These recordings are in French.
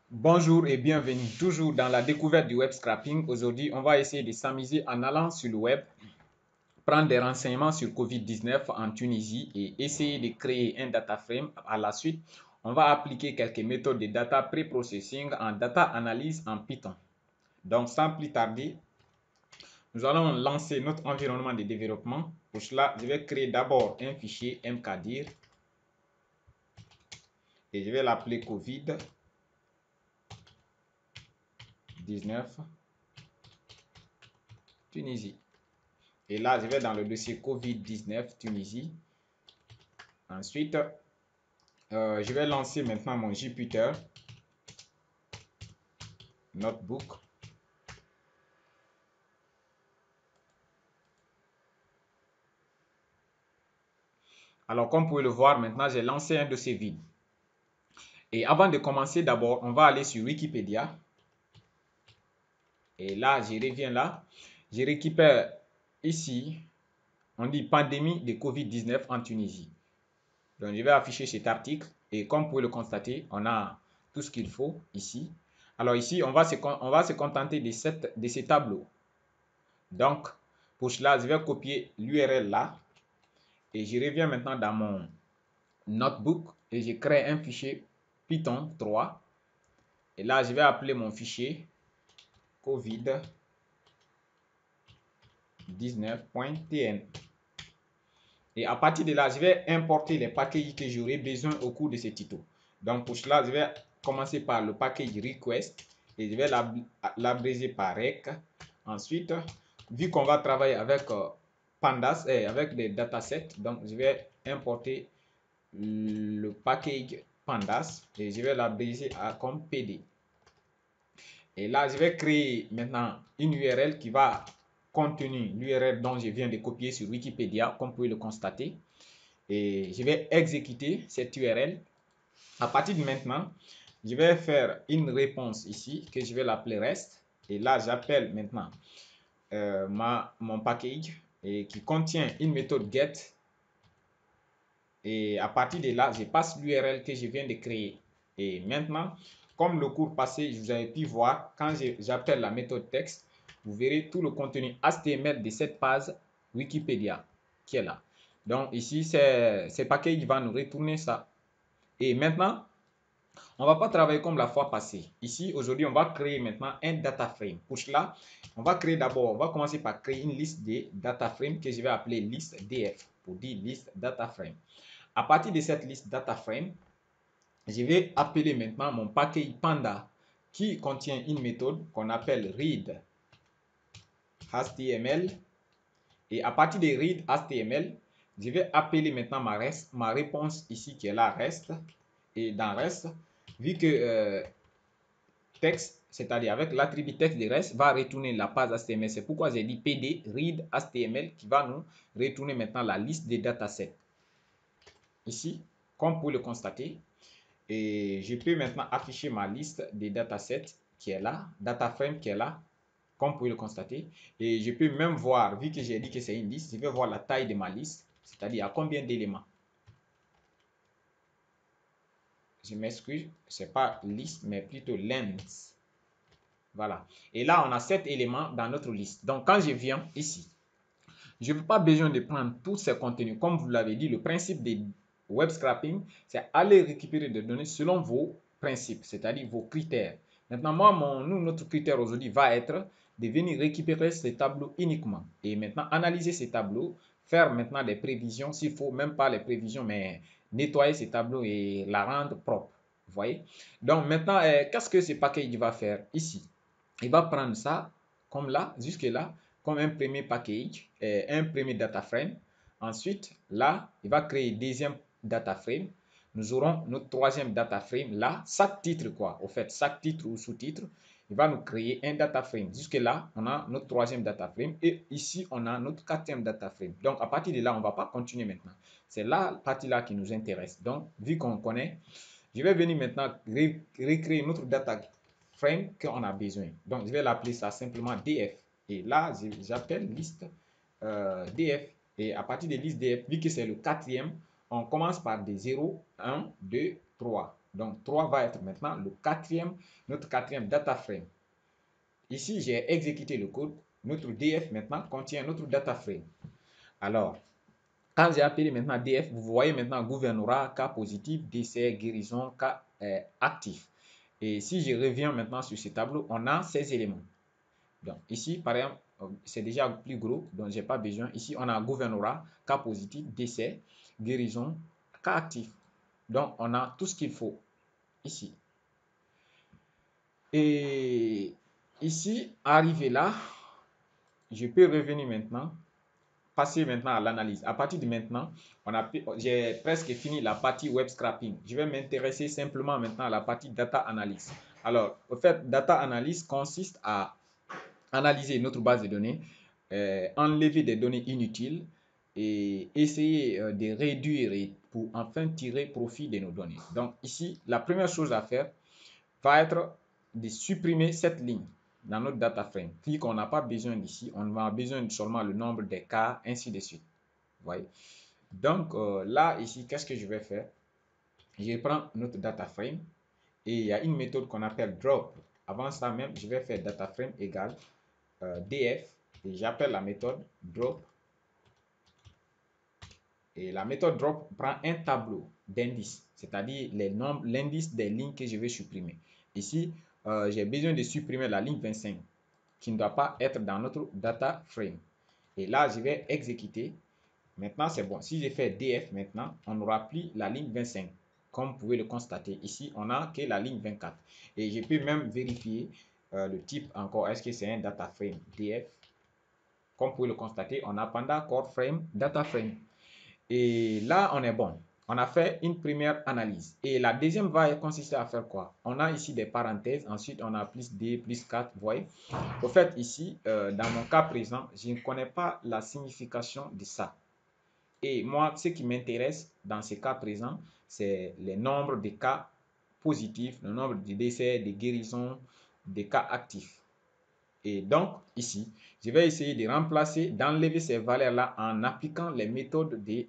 Bonjour et bienvenue toujours dans la découverte du web scrapping. Aujourd'hui, on va essayer de s'amuser en allant sur le web, prendre des renseignements sur COVID-19 en Tunisie et essayer de créer un data frame. À la suite, on va appliquer quelques méthodes de data pre-processing en data analyse en Python. Donc, sans plus tarder, nous allons lancer notre environnement de développement. Pour cela, je vais créer d'abord un fichier mkdir et je vais l'appeler COVID-19. Tunisie. Et là, je vais dans le dossier COVID-19 Tunisie. Ensuite, je vais lancer maintenant mon Jupyter Notebook. Alors, comme vous pouvez le voir, maintenant, j'ai lancé un dossier vide. Et avant de commencer, d'abord, on va aller sur Wikipédia. Et là, je reviens là. Je récupère ici, on dit pandémie de COVID-19 en Tunisie. Donc, je vais afficher cet article. Et comme vous pouvez le constater, on a tout ce qu'il faut ici. Alors ici, on va se contenter de ces tableaux. Donc, pour cela, je vais copier l'URL là. Et je reviens maintenant dans mon notebook et je crée un fichier Python 3. Et là, je vais appeler mon fichier covid19.tn. Et à partir de là, je vais importer les packages que j'aurai besoin au cours de ce tuto. Donc pour cela, je vais commencer par le package request et je vais l'abréger par rec. Ensuite, vu qu'on va travailler avec pandas et avec des datasets, donc je vais importer le package pandas et je vais l'abréger comme pd. Et là, je vais créer maintenant une URL qui va contenir l'URL dont je viens de copier sur Wikipédia, comme vous pouvez le constater. Et je vais exécuter cette URL. À partir de maintenant, je vais faire une réponse ici que je vais l'appeler REST. Et là, j'appelle maintenant mon package et qui contient une méthode get. Et à partir de là, je passe l'URL que je viens de créer. Et maintenant, comme le cours passé, vous avez pu voir, quand j'appelle la méthode texte, vous verrez tout le contenu HTML de cette page Wikipédia qui est là. Donc ici, ce package va nous retourner ça. Et maintenant, on ne va pas travailler comme la fois passée. Ici, aujourd'hui, on va créer maintenant un data frame. Pour cela, on va commencer par créer une liste de data frame que je vais appeler liste DF pour dire liste data frame. À partir de cette liste data frame, je vais appeler maintenant mon package panda qui contient une méthode qu'on appelle read HTML. Et à partir de read HTML, je vais appeler maintenant ma réponse ici qui est là rest. Et dans rest, vu que texte, c'est-à-dire avec l'attribut texte de rest, va retourner la page HTML. C'est pourquoi j'ai dit pd read HTML qui va nous retourner maintenant la liste des datasets. Ici, comme vous pouvez le constater, et je peux maintenant afficher ma liste des datasets qui est là, data frame qui est là, comme vous pouvez le constater. Et je peux même voir, vu que j'ai dit que c'est une liste, je vais voir la taille de ma liste, c'est-à-dire à combien d'éléments. Je m'excuse, ce n'est pas liste, mais plutôt length. Voilà. Et là, on a 7 éléments dans notre liste. Donc, quand je viens ici, je n'ai pas besoin de prendre tous ces contenus. Comme vous l'avez dit, le principe des web scrapping, c'est aller récupérer des données selon vos principes, c'est-à-dire vos critères. Maintenant, notre critère aujourd'hui va être de venir récupérer ces tableaux uniquement. Et maintenant, analyser ces tableaux, faire maintenant des prévisions, s'il faut, même pas les prévisions, mais nettoyer ces tableaux et la rendre propre. Vous voyez? Donc maintenant, qu'est-ce que ce package va faire ici? Il va prendre ça, comme là, jusque là, comme un premier package, un premier data frame. Ensuite, là, il va créer deuxième data frame. Nous aurons notre troisième data frame. Là, chaque titre, quoi. Au fait, chaque titre ou sous-titre, il va nous créer un data frame. Jusque là, on a notre troisième data frame. Et ici, on a notre quatrième data frame. Donc, à partir de là, on ne va pas continuer maintenant. C'est la partie-là qui nous intéresse. Donc, vu qu'on connaît, je vais venir maintenant recréer notre data frame qu'on a besoin. Donc, je vais l'appeler ça simplement DF. Et là, j'appelle liste DF. Et à partir de liste DF, vu que c'est le quatrième, on commence par des 0, 1, 2, 3. Donc 3 va être maintenant notre quatrième data frame. Ici, j'ai exécuté le code. Notre DF maintenant contient notre data frame. Alors, quand j'ai appelé maintenant DF, vous voyez maintenant gouvernorat, cas positif, décès, guérison, cas actif. Et si je reviens maintenant sur ce tableau, on a ces éléments. Donc ici, par exemple, c'est déjà plus gros, donc je n'ai pas besoin. Ici, on a gouvernorat, cas positif, décès, guérison, cas actif. Donc, on a tout ce qu'il faut ici. Et ici, arrivé là, je peux revenir maintenant, passer maintenant à l'analyse. À partir de maintenant, j'ai presque fini la partie web scraping. Je vais m'intéresser simplement maintenant à la partie data analyse. Alors, au fait, data analyse consiste à analyser notre base de données, enlever des données inutiles et essayer de réduire pour enfin tirer profit de nos données. Donc ici, la première chose à faire va être de supprimer cette ligne dans notre data frame. Vu qu'on n'a pas besoin d'ici, on a besoin seulement le nombre des cas, ainsi de suite. Vous voyez? Donc là, ici, qu'est-ce que je vais faire? Je prends notre data frame et il y a une méthode qu'on appelle drop. Avant ça même, je vais faire data frame égale df et j'appelle la méthode drop. Et la méthode drop prend un tableau d'indices, c'est-à-dire l'indice des lignes que je vais supprimer. Ici, j'ai besoin de supprimer la ligne 25 qui ne doit pas être dans notre data frame. Et là, je vais exécuter. Maintenant, c'est bon. Si je fais df maintenant, on n'aura plus la ligne 25. Comme vous pouvez le constater, ici, on n'a que la ligne 24. Et je peux même vérifier le type encore. Est-ce que c'est un data frame df? Comme vous pouvez le constater, on a panda core frame, data frame. Et là, on est bon. On a fait une première analyse. Et la deuxième va consister à faire quoi? On a ici des parenthèses. Ensuite, on a plus D, plus 4. Vous voyez? Au fait, ici, dans mon cas présent, je ne connais pas la signification de ça. Et moi, ce qui m'intéresse dans ce cas présent, c'est le nombre de cas positifs, le nombre de décès, de guérisons, de cas actifs. Et donc, ici, je vais essayer de remplacer, d'enlever ces valeurs-là en appliquant les méthodes des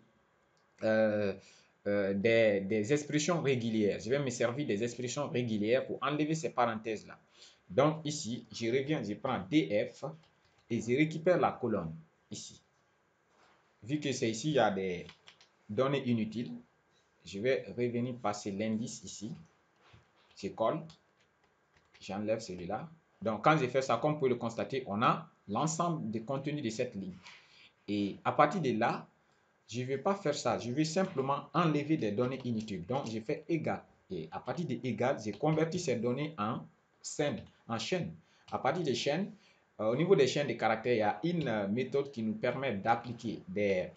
expressions régulières. Je vais me servir des expressions régulières pour enlever ces parenthèses-là. Donc, ici, je reviens, je prends df et je récupère la colonne ici. Vu que c'est ici, il y a des données inutiles, je vais revenir passer l'indice ici. Je colle, j'enlève celui-là. Donc, quand j'ai fait ça, comme vous pouvez le constater, on a l'ensemble des contenus de cette ligne. Et à partir de là, je ne vais pas faire ça. Je vais simplement enlever des données inutiles. Donc, je fais égal. Et à partir de égal, j'ai converti ces données en chaîne. À partir des chaînes, au niveau des chaînes de caractères, il y a une méthode qui nous permet d'appliquer des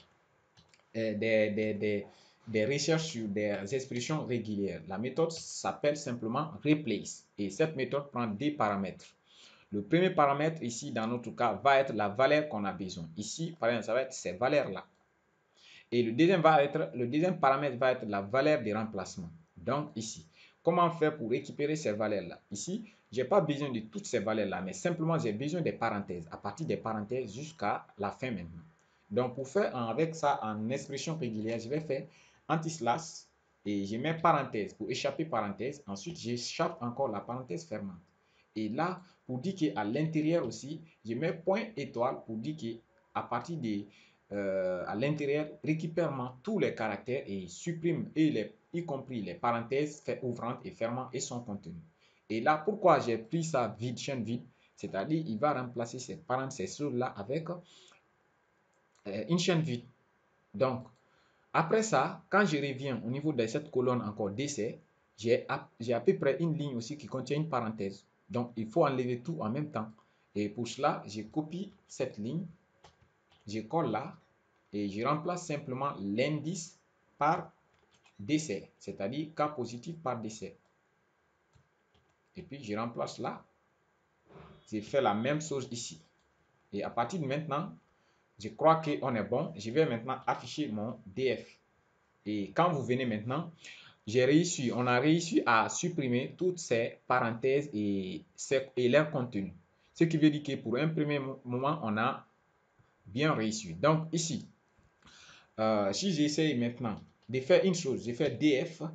recherches sur des expressions régulières. La méthode s'appelle simplement replace. Et cette méthode prend des paramètres. Le premier paramètre ici, dans notre cas, va être la valeur qu'on a besoin. Ici, par exemple, ça va être ces valeurs-là. Et le deuxième paramètre va être la valeur de remplacement. Donc ici, comment faire pour récupérer ces valeurs-là? Ici, je n'ai pas besoin de toutes ces valeurs-là, mais simplement j'ai besoin des parenthèses. À partir des parenthèses jusqu'à la fin maintenant. Donc pour faire avec ça en expression régulière, je vais faire anti-slash et je mets parenthèse pour échapper parenthèse. Ensuite, j'échappe encore la parenthèse fermante. Et là, pour dire qu'à l'intérieur aussi, je mets point étoile pour dire qu'à partir de à l'intérieur, récupère tous les caractères et supprime, y compris les parenthèses ouvrantes et fermantes et son contenu. Et là, pourquoi j'ai pris ça vide, chaîne vide, c'est-à-dire il va remplacer ces parenthèses là avec une chaîne vide. Donc, après ça, quand je reviens au niveau de cette colonne encore décès, j'ai à peu près une ligne aussi qui contient une parenthèse. Donc, il faut enlever tout en même temps. Et pour cela, je copie cette ligne, je colle là, et je remplace simplement l'indice par décès, c'est-à-dire cas positif par décès. Et puis je remplace là. Je fais la même chose ici. Et à partir de maintenant, je crois qu'on est bon. Je vais maintenant afficher mon DF. Et quand vous venez maintenant, on a réussi à supprimer toutes ces parenthèses et leur contenu. Ce qui veut dire que pour un premier moment, on a bien réussi. Donc ici, si j'essaye maintenant de faire une chose, je fais df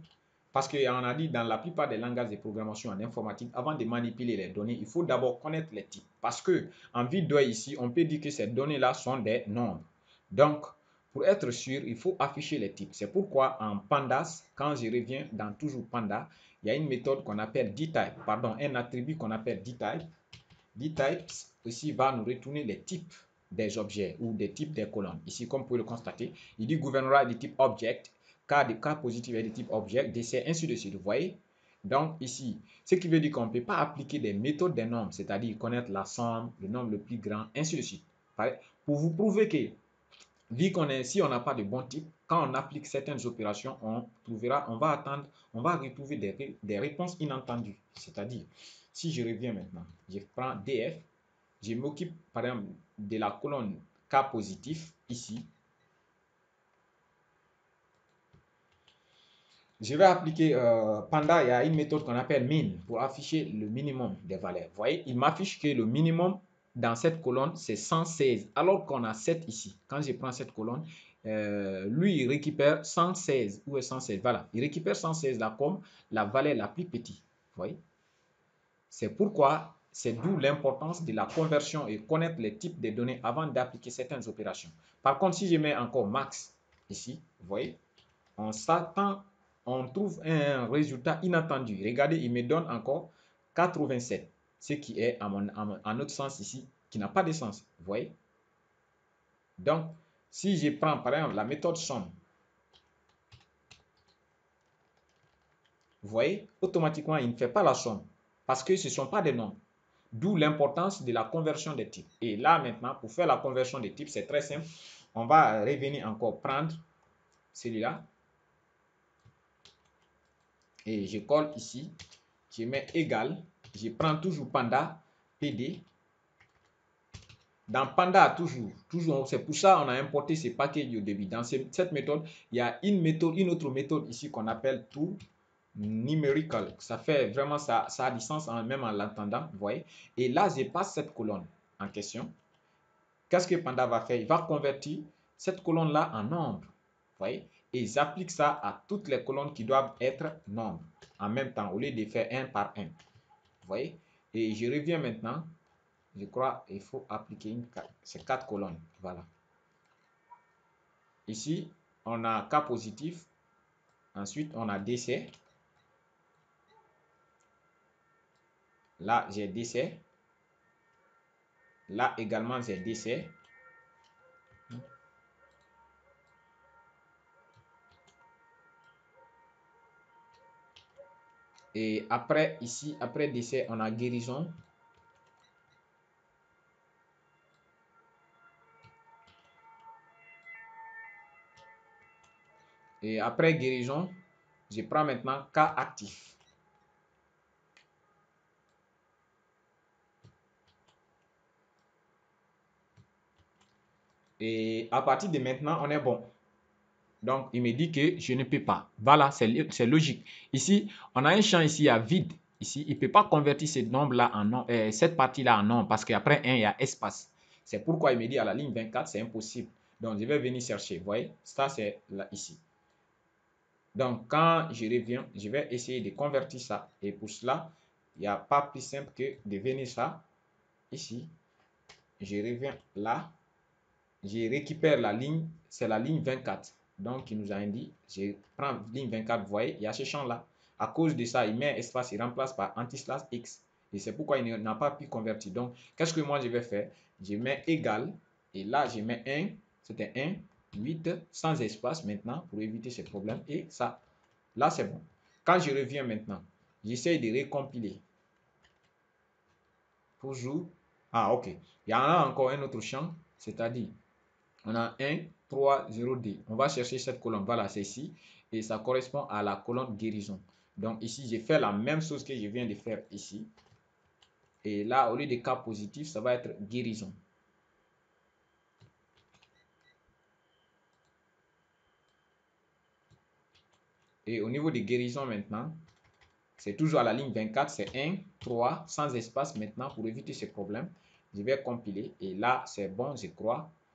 Parce qu'on a dit dans la plupart des langages de programmation en informatique, avant de manipuler les données, il faut d'abord connaître les types. Parce que en vue ici, on peut dire que ces données-là sont des nombres. Donc, pour être sûr, il faut afficher les types. C'est pourquoi en Pandas, quand je reviens dans toujours Panda, il y a une méthode qu'on appelle dtype, pardon, un attribut qu'on appelle dtype. Dtype aussi va nous retourner les types des objets ou des types des colonnes. Ici, comme vous pouvez le constater, il dit gouvernera du type object, cas positif est du type object, DC, ainsi de suite. Vous voyez? Donc ici, ce qui veut dire qu'on ne peut pas appliquer des méthodes des nombres, c'est-à-dire connaître la somme, le nombre le plus grand, ainsi de suite. Pour vous prouver que, vu qu'on est, si on n'a pas de bon type, quand on applique certaines opérations, on va attendre, on va retrouver des réponses inattendues. C'est-à-dire, si je reviens maintenant, je prends DF, je m'occupe par exemple de la colonne cas positif ici. Je vais appliquer Panda, il y a une méthode qu'on appelle min pour afficher le minimum des valeurs. Vous voyez, il m'affiche que le minimum dans cette colonne, c'est 116, alors qu'on a 7 ici. Quand je prends cette colonne, lui, il récupère 116. Où est 116? Voilà, il récupère 116 là comme la valeur la plus petite. Vous voyez? C'est pourquoi, c'est d'où l'importance de la conversion et connaître les types de données avant d'appliquer certaines opérations. Par contre, si je mets encore max ici, vous voyez, on s'attend, on trouve un résultat inattendu. Regardez, il me donne encore 87, ce qui est, à notre sens ici, qui n'a pas de sens. Vous voyez? Donc, si je prends par exemple la méthode somme, vous voyez, automatiquement, il ne fait pas la somme parce que ce ne sont pas des nombres. D'où l'importance de la conversion des types. Et là, maintenant, pour faire la conversion des types, c'est très simple. On va revenir encore prendre celui-là. Et je colle ici. Je mets égal. Je prends toujours Panda, PD. Dans Panda, toujours, c'est pour ça qu'on a importé ces packages au début. Dans cette méthode, il y a une autre méthode ici qu'on appelle tout numérical. Ça fait vraiment ça a du sens même en l'entendant, vous voyez. Et là, je passe cette colonne en question. Qu'est-ce que Panda va faire? Il va convertir cette colonne-là en nombre, vous voyez. Et j'applique ça à toutes les colonnes qui doivent être nombres en même temps, au lieu de faire un par un, vous voyez. Et je reviens maintenant. Je crois qu'il faut appliquer ces 4 colonnes. Voilà. Ici, on a cas positif. Ensuite, on a décès. Là, j'ai décès. Là également, j'ai décès. Et après, ici, après décès, on a guérison. Et après guérison, je prends maintenant cas actif. Et à partir de maintenant, on est bon. Donc, il me dit que je ne peux pas. Voilà, c'est logique. Ici, on a un champ ici à vide. Ici, il ne peut pas convertir ce nombre-là en nom, cette partie-là en nom parce qu'après 1, il y a espace. C'est pourquoi il me dit à la ligne 24, c'est impossible. Donc, je vais venir chercher. Vous voyez, ça, c'est là, ici. Donc, quand je reviens, je vais essayer de convertir ça. Et pour cela, il n'y a pas plus simple que de venir ça ici. Je reviens là. Je récupère la ligne, c'est la ligne 24. Donc, il nous a indiqué, je prends ligne 24, vous voyez, il y a ce champ-là. À cause de ça, il met un espace, il remplace par anti-slash X. Et c'est pourquoi il n'a pas pu convertir. Donc, qu'est-ce que moi je vais faire? Je mets égal, et là, je mets 1, c'était 1, 8, sans espace maintenant, pour éviter ce problème. Et ça, là, c'est bon. Quand je reviens maintenant, j'essaie de récompiler. Toujours. Ah, ok. Il y en a encore un autre champ, c'est-à-dire on a 1, 3, 0, D. On va chercher cette colonne. Voilà, c'est ici. Et ça correspond à la colonne guérison. Donc ici, j'ai fait la même chose que je viens de faire ici. Et là, au lieu de cas positif, ça va être guérison. Et au niveau de guérison maintenant, c'est toujours à la ligne 24. C'est 1, 3, sans espace maintenant pour éviter ce problème. Je vais compiler. Et là, c'est bon, je crois.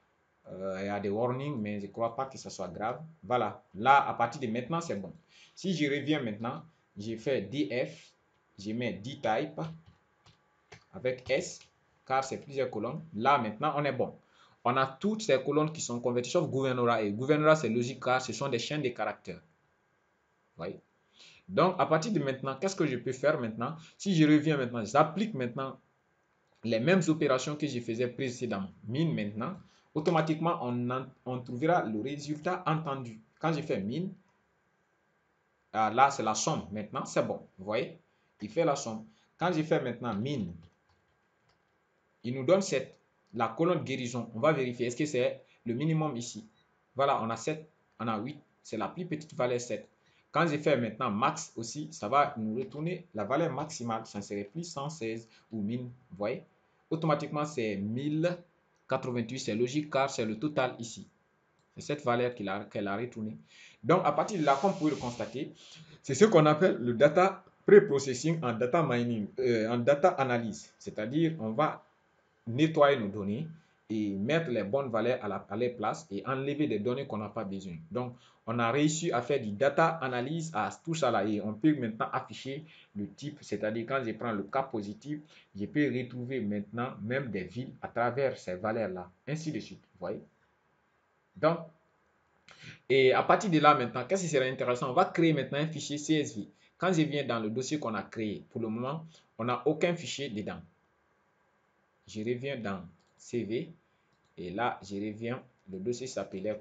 Il y a des warnings, mais je ne crois pas que ce soit grave. Voilà, là, à partir de maintenant, c'est bon. Si je reviens maintenant, j'ai fait df, je mets dtype avec s, car c'est plusieurs colonnes. Là, maintenant, on est bon. On a toutes ces colonnes qui sont converties, sauf Gouvernorat. Et Gouvernorat, c'est logique, car ce sont des chaînes de caractères. Voyez? Donc, à partir de maintenant, qu'est-ce que je peux faire maintenant? Si je reviens maintenant, j'applique maintenant les mêmes opérations que je faisais précédemment. Mine maintenant, automatiquement, on trouvera le résultat entendu. Quand je fais mine, là, c'est la somme. Maintenant, c'est bon. Vous voyez? Il fait la somme. Quand je fais maintenant mine, il nous donne 7. La colonne guérison, on va vérifier. Est-ce que c'est le minimum ici? Voilà, on a 7, on a 8. C'est la plus petite valeur 7. Quand je fais maintenant max aussi, ça va nous retourner la valeur maximale. Ça ne serait plus 116 ou 1000. Vous voyez? Automatiquement, c'est 1088. C'est logique car c'est le total ici. C'est cette valeur qu'elle a retournée. Donc, à partir de là, comme vous pouvez le constater, c'est ce qu'on appelle le data pre-processing en data mining, en data analyse. C'est-à-dire, on va nettoyer nos données et mettre les bonnes valeurs à leur place et enlever des données qu'on n'a pas besoin. Donc, on a réussi à faire du data analyse à tout ça là et on peut maintenant afficher le type, c'est-à-dire quand je prends le cas positif, je peux retrouver maintenant même des villes à travers ces valeurs-là, ainsi de suite. Vous voyez? Donc, et à partir de là maintenant, qu'est-ce qui serait intéressant? On va créer maintenant un fichier CSV. Quand je viens dans le dossier qu'on a créé, pour le moment, on n'a aucun fichier dedans. Je reviens dans CV et là, je reviens. Le dossier s'appelait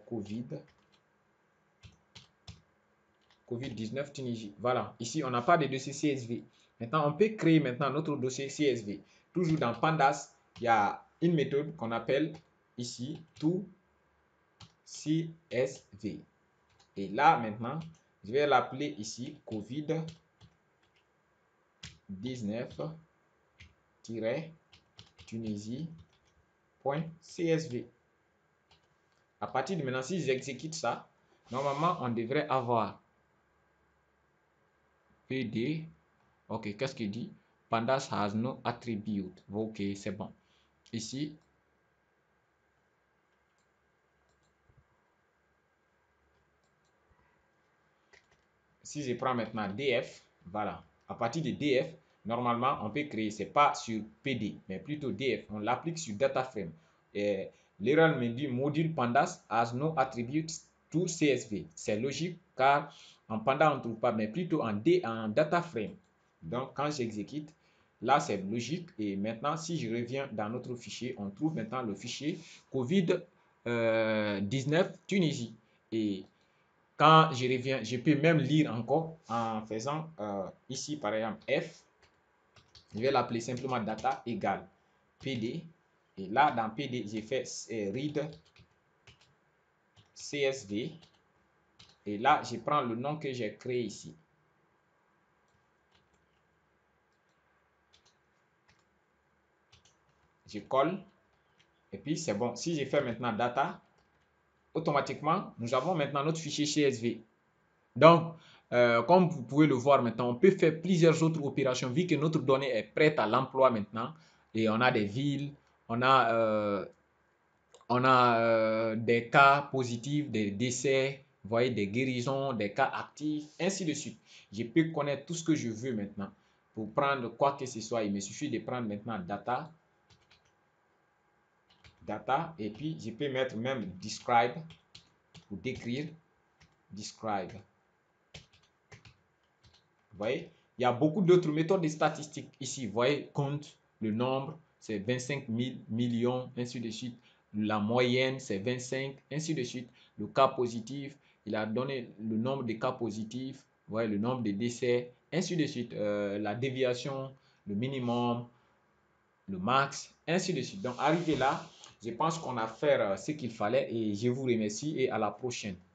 COVID-19 Tunisie. Voilà, ici, on n'a pas de dossier CSV. Maintenant, on peut créer maintenant notre dossier CSV. Toujours dans Pandas, il y a une méthode qu'on appelle ici tout CSV. Et là, maintenant, je vais l'appeler ici COVID-19-Tunisie.csv. À partir de maintenant, si j'exécute ça, normalement, on devrait avoir PD. Ok, qu'est-ce qu'il dit? Pandas has no attribute. Ok, c'est bon. Ici, si je prends maintenant DF, voilà. À partir de DF, normalement, on peut créer, c'est pas sur PD, mais plutôt DF. On l'applique sur DataFrame. L'erreur me dit module Pandas has no attributes to CSV. C'est logique car en Pandas, on ne trouve pas, mais plutôt en DataFrame. Donc, quand j'exécute, là, c'est logique. Et maintenant, si je reviens dans notre fichier, on trouve maintenant le fichier COVID-19 Tunisie. Et quand je reviens, je peux même lire encore en faisant ici, par exemple, F. Je vais l'appeler simplement data égale PD. Et là, dans PD, j'ai fait read CSV. Et là, je prends le nom que j'ai créé ici. Je colle. Et puis, c'est bon. Si je fais maintenant data, automatiquement, nous avons maintenant notre fichier CSV. Donc, comme vous pouvez le voir maintenant, on peut faire plusieurs autres opérations vu que notre donnée est prête à l'emploi maintenant. Et on a des villes, on a des cas positifs, des décès, vous voyez, des guérisons, des cas actifs, ainsi de suite. Je peux connaître tout ce que je veux maintenant. Pour prendre quoi que ce soit, il me suffit de prendre maintenant data, et puis je peux mettre même describe pour décrire, describe. Vous voyez, il y a beaucoup d'autres méthodes de statistiques ici. Vous voyez, compte, le nombre, c'est 25 000 millions, ainsi de suite. La moyenne, c'est 25, ainsi de suite. Le cas positif, il a donné le nombre de cas positifs, vous voyez, le nombre de décès, ainsi de suite. La déviation, le minimum, le max, ainsi de suite. Donc, arrivé là, je pense qu'on a fait ce qu'il fallait et je vous remercie et à la prochaine.